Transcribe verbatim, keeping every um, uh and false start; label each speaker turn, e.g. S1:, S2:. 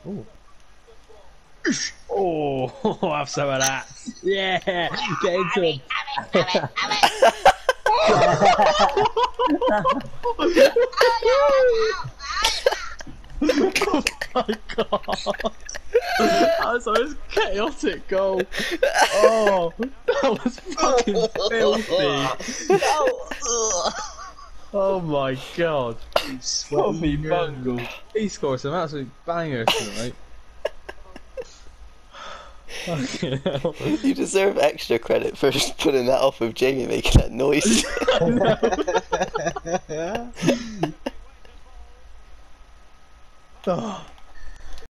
S1: Ooh.
S2: Oh, have some of that. Yeah, get into him. Oh my god. That was the most chaotic goal. Oh, that was fucking filthy. Oh my god.
S1: Sweaty bungle.
S2: He scored some absolute bangers tonight. Fucking hell.
S3: You deserve extra credit for just putting that off with Jamie making that noise.
S2: Oh.